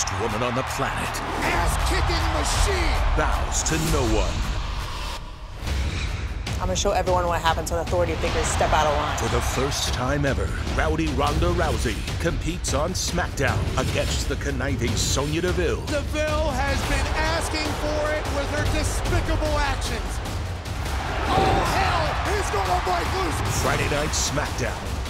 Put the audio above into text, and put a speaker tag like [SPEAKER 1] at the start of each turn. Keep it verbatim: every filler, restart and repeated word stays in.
[SPEAKER 1] baddest woman on the planet
[SPEAKER 2] Ass-kicking machine!
[SPEAKER 1] bows to no one.
[SPEAKER 3] I'm gonna show everyone what happens when authority figures step out of line.
[SPEAKER 1] For the first time ever, rowdy Ronda Rousey competes on SmackDown against the conniving Sonya Deville.
[SPEAKER 2] Deville has been asking for it with her despicable actions. Oh, hell! He's gonna break loose!
[SPEAKER 1] Friday Night SmackDown.